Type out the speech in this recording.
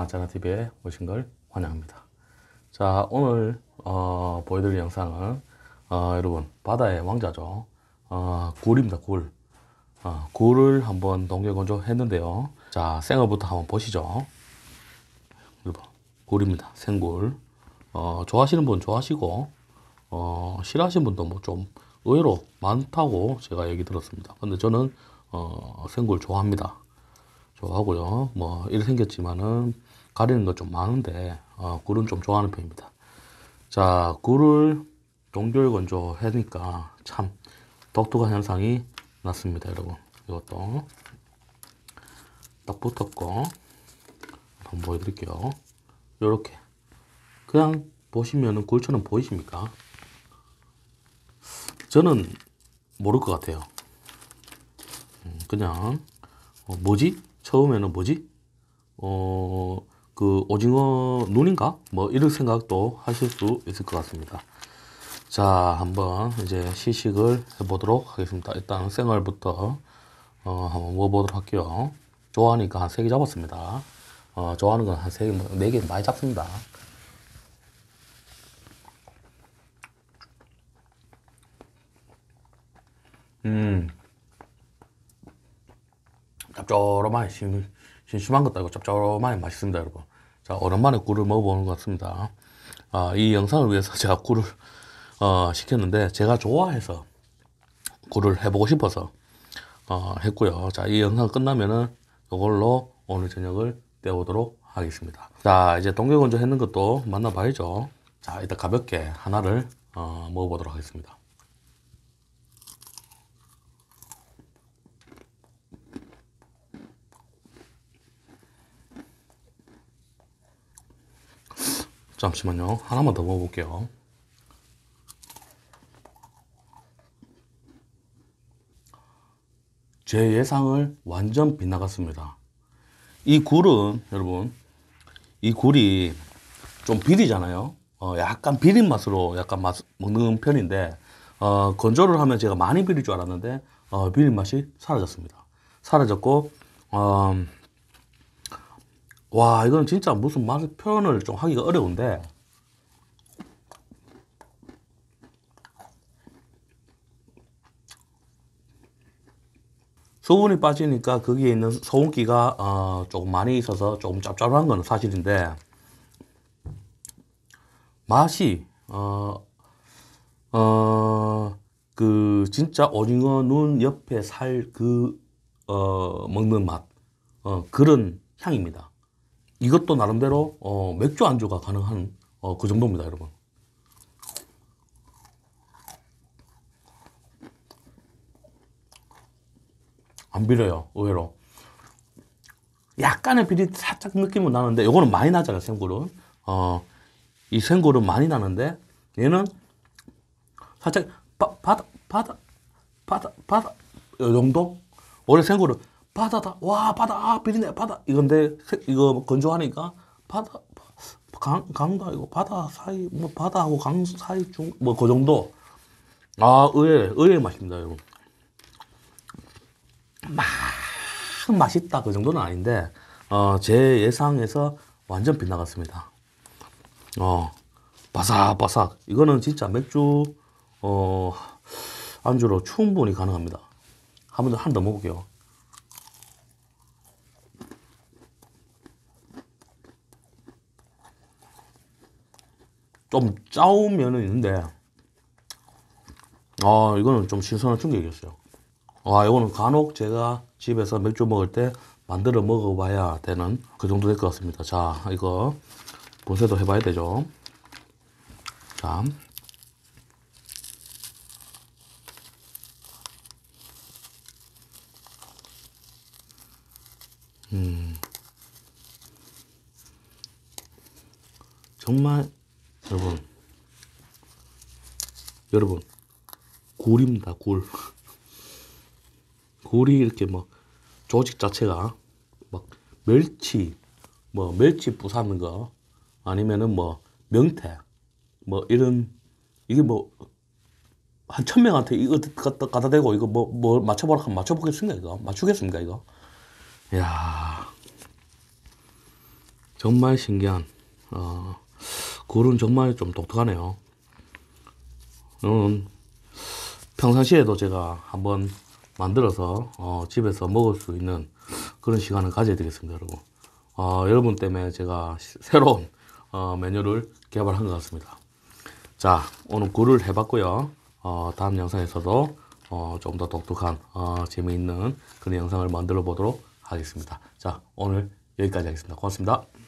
짜나TV에 오신 걸 환영합니다. 자, 오늘 보여드릴 영상은 여러분 바다의 왕자죠. 굴입니다. 굴. 굴을 한번 동계 건조했는데요. 자, 생얼부터 한번 보시죠. 여러분, 굴입니다. 생굴. 좋아하시는 분 좋아하시고 싫어하시는 분도 뭐 좀 의외로 많다고 제가 얘기 들었습니다. 근데 저는 생굴 좋아합니다. 좋아하고요. 뭐 이렇게 생겼지만은 가리는 거 좀 많은데 굴은 좀 좋아하는 편입니다. 자, 굴을 동결 건조하니까 참 독특한 현상이 났습니다, 여러분. 이것도 딱 붙었고 한번 보여드릴게요. 요렇게 그냥 보시면은 굴처럼 보이십니까? 저는 모를 것 같아요. 그냥 뭐지? 처음에는 뭐지? 그 오징어 눈인가? 뭐 이런 생각도 하실 수 있을 것 같습니다. 자, 한번 이제 시식을 해보도록 하겠습니다. 일단 생얼부터 한번 먹어보도록 할게요. 좋아하니까 한 3개 잡았습니다. 좋아하는 건 한 3개, 4개 많이 잡습니다. 짭조름하니 심심한 것도 아니고 짭조름하니 맛있습니다, 여러분. 자, 오랜만에 굴을 먹어보는 것 같습니다. 이 영상을 위해서 제가 굴을 시켰는데 제가 좋아해서 굴을 해보고 싶어서 했고요. 자, 이 영상 끝나면은 이걸로 오늘 저녁을 때우도록 하겠습니다. 자, 이제 동계 건조 했는 것도 만나봐야죠. 자, 일단 가볍게 하나를 먹어보도록 하겠습니다. 잠시만요. 하나만 더 먹어볼게요. 제 예상을 완전 빗나갔습니다. 이 굴은 여러분, 이 굴이 좀 비리잖아요. 약간 비린 맛으로 약간 먹는 편인데 건조를 하면 제가 많이 비릴 줄 알았는데 비린 맛이 사라졌습니다. 사라졌고 와, 이건 진짜 무슨 맛을 표현을 좀 하기가 어려운데 수분이 빠지니까 거기에 있는 소금기가 조금 많이 있어서 조금 짭짤한 건 사실인데 맛이 그 진짜 오징어 눈 옆에 살 먹는 맛 그런 향입니다. 이것도 나름대로 맥주 안주가 가능한 그 정도입니다, 여러분. 안 비려요, 의외로. 약간의 비리 살짝 느낌은 나는데 요거는 많이 나잖아요, 생굴은. 이 생굴은 많이 나는데 얘는 살짝 바다 이 정도? 원래 생굴은 바다다, 와 바다, 비리네 바다 이건데 이거 건조하니까 바다, 강도 아니고 바다 사이, 뭐 바다하고 강 사이 중 뭐 그 정도. 의외의 맛입니다, 여러분. 맛있다 그 정도는 아닌데 제 예상에서 완전 빗나갔습니다. 바삭바삭. 이거는 진짜 맥주 안주로 충분히 가능합니다. 한 번 더 먹을게요. 좀 짜운 면은 있는데 이거는 좀 신선한 충격이었어요. 이거는 간혹 제가 집에서 맥주 먹을 때 만들어 먹어봐야 되는 그 정도 될 것 같습니다. 자, 이거 분쇄도 해봐야 되죠. 자, 정말 여러분 굴입니다, 굴. 굴이 이렇게 뭐 조직 자체가 막 멸치 부사는 거 아니면은 뭐 명태 뭐 이런 이게 뭐 한 1000명한테 이거 갖다 대고 이거 뭐 맞춰보라 하면 맞춰보겠습니까? 이거 맞추겠습니까? 이거? 이야, 정말 신기한 굴은 정말 좀 독특하네요. 평상시에도 제가 한번 만들어서 집에서 먹을 수 있는 그런 시간을 가져야 되겠습니다, 여러분. 여러분 때문에 제가 새로운 메뉴를 개발한 것 같습니다. 자, 오늘 굴을 해봤고요. 다음 영상에서도 좀 더 독특한 재미있는 그런 영상을 만들어 보도록 하겠습니다. 자, 오늘 여기까지 하겠습니다. 고맙습니다.